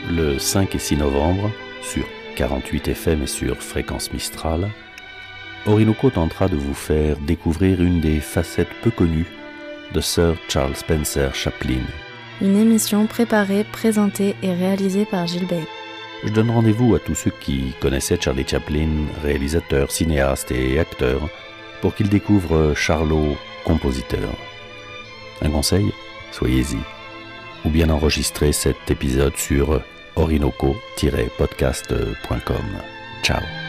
le 5 et 6 novembre, sur 48 FM et sur Fréquence Mistral, Orinoco tentera de vous faire découvrir une des facettes peu connues de Sir Charles Spencer Chaplin. Une émission préparée, présentée et réalisée par Gilles Bay. Je donne rendez-vous à tous ceux qui connaissaient Charlie Chaplin, réalisateur, cinéaste et acteur, pour qu'ils découvrent Charlot, compositeur. Un conseil, soyez-y. Ou bien enregistrez cet épisode sur orinoco-podcast.com. Ciao.